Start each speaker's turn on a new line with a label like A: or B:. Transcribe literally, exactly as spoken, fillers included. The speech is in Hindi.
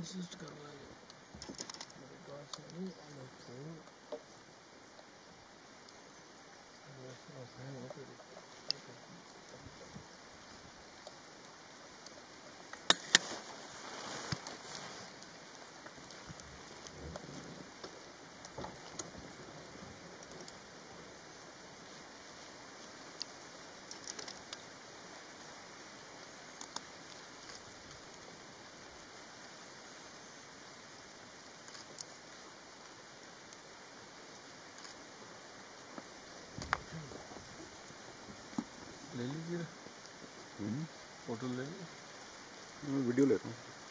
A: इंसिस्ट कर रहा है मेरे पास नहीं आना चाहिए। ले लीजिए फोटो ले लीजिए,
B: मैं वीडियो लेता हूँ।